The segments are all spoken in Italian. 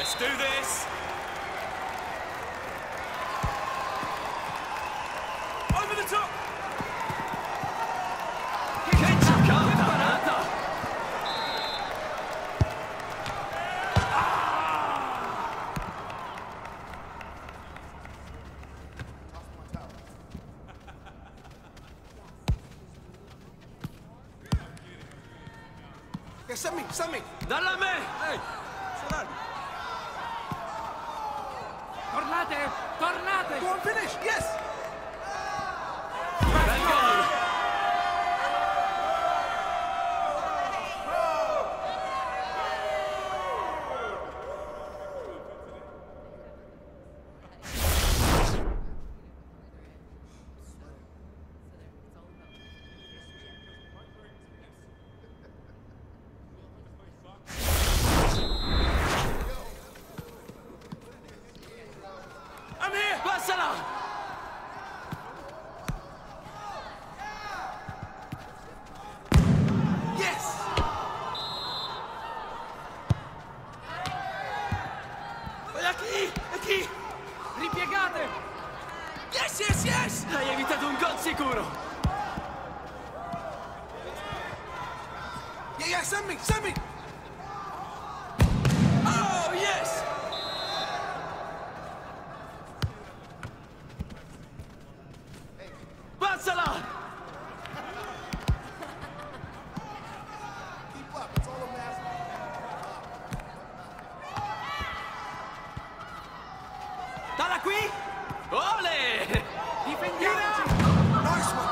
Let's do this. Over the top. Che giocata, parata! Yeah, send me. Dalla a me! Hey, sit down. Tornate! Go on, finish. Yes. Bel gol! I'm here. Passala! Yes. È chi? Ripiegate! Yes. Hai evitato un gol sicuro! Yeah, send me. Oh, yes. Passala! Keep up. It's all I'm asking. Dalla qui! Ole! Difendiamoci! Nice one.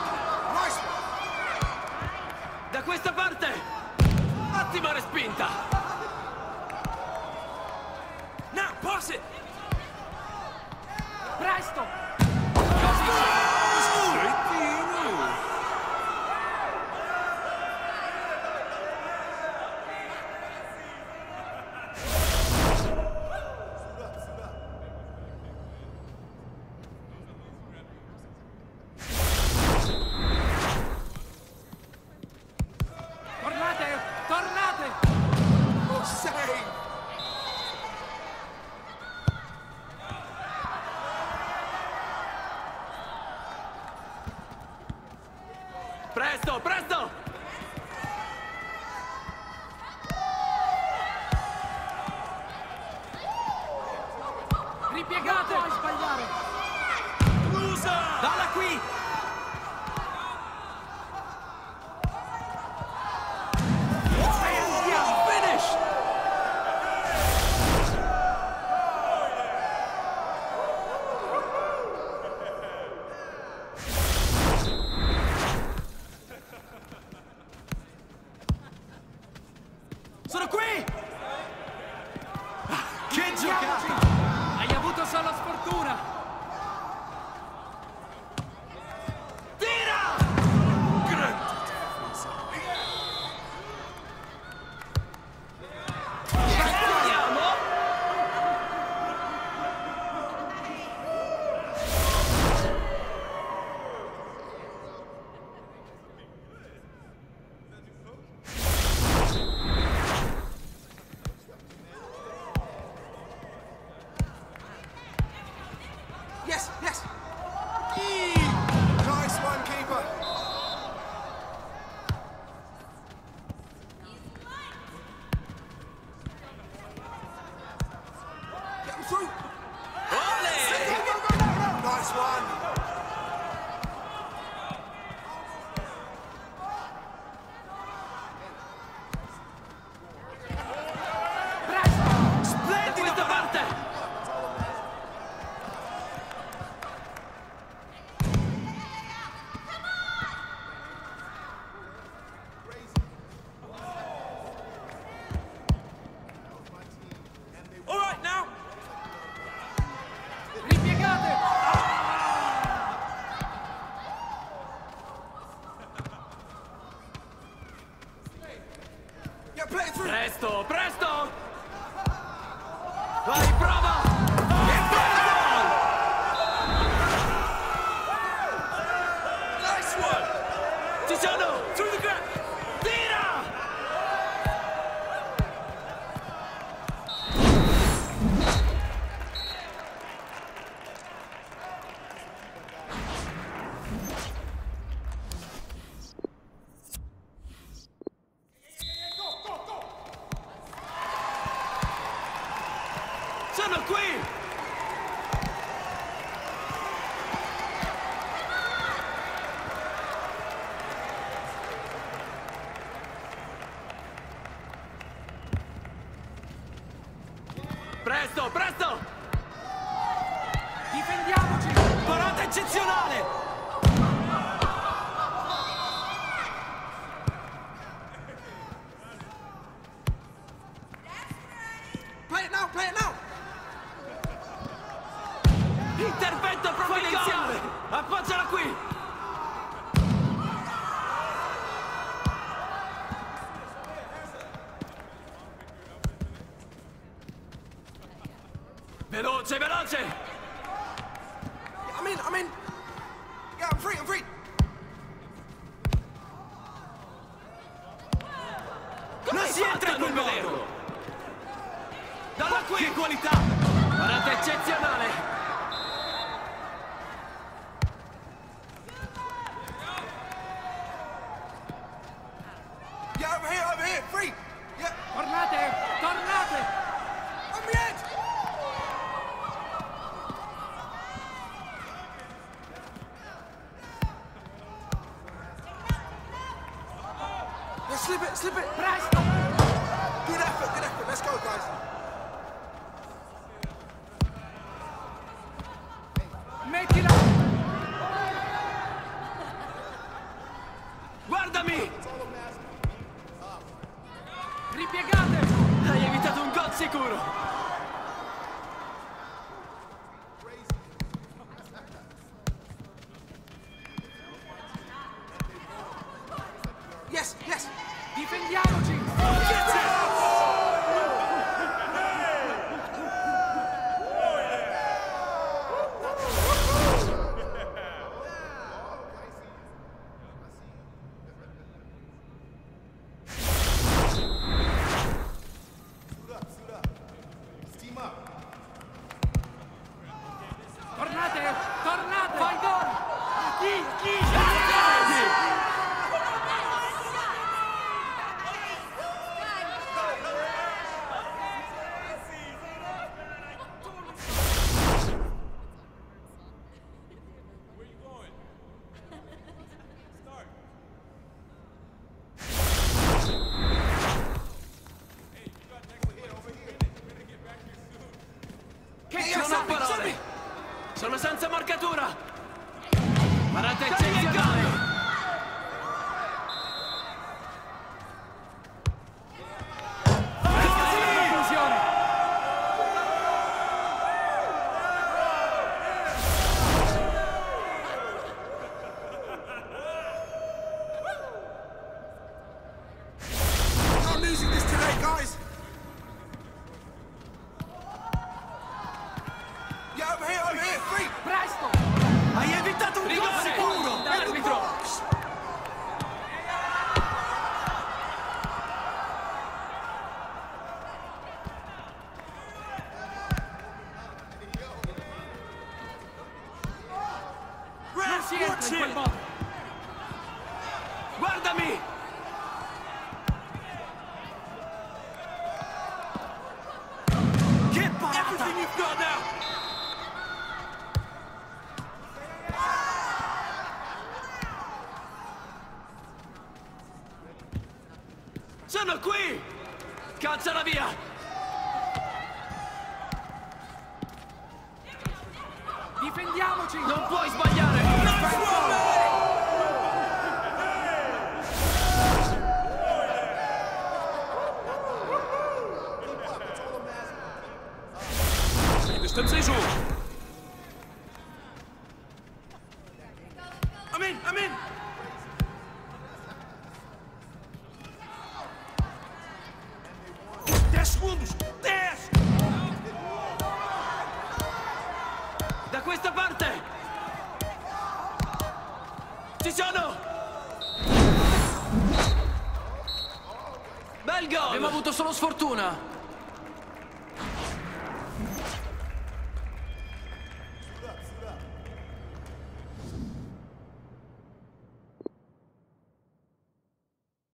Da questa parte! Ottima respinta! Now, pass it. Presto! Tornate! Oh, save. Presto! Ripiegate! Non puoi sbagliare! Loser. Dalla qui! Finish! Sono qui. Che giocata! Hai avuto solo sfortuna! Tira! Grande. Andiamo! Yes. Nice one, keeper. Get him through. Ole! Go. Nice one. Da questa parte! All right, now. Ripiegate! Yeah, play it through. Presto! Vai, prova! E gol! Nice one. Ci sono! Through the gap. Tira! Sono qui! Presto, presto! Difendiamoci! Parata eccezionale! Play it now, play it now! Intervento provvidenziale! Appoggiala qui! Veloce, veloce! I'm in! Yeah, I'm free, I'm free! Non si entra in quel modo! Dalla qui! Che qualità! Parata eccezionale! Yeah, over here, free! Yeah, Tornate! Tornate! on the edge! Yeah, slip it, slip it! Presto! Good effort, let's go, guys! Mettila! Guardami! Ripiegate! Hai evitato un gol sicuro! Yes, yes! Difendiamoci! Tornate! Tornate! Fai gol! Che non ho parole! Sono senza marcatura! Parata eccezionale! Conclusione! Not losing this today, guys! Yeah, over here, free! Presto! Hai evitato un gol sicuro! Arbitro! Non si entra in quel modo! Guardami! Che parata! Everything you've got now! Sono qui! Calciala via! Difendiamoci! Non puoi sbagliare! Jestem zejżu! I'm in! Segundos! 10! Da questa parte! Ci sono! Bel gol! Abbiamo avuto solo sfortuna!